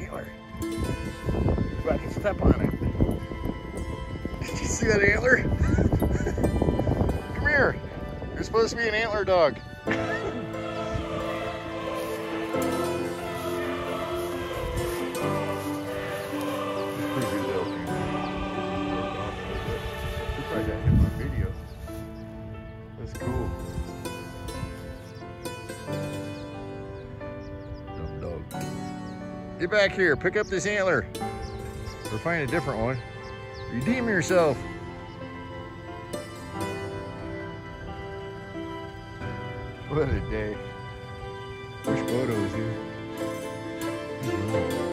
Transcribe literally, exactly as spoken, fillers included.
antler. Buddy, step on it. Did you see that antler? Come here. You're supposed to be an antler dog. Video. That's cool. Dumb dog. Get back here. Pick up this antler. Or find a different one. Redeem yourself. What a day. Which photo is here?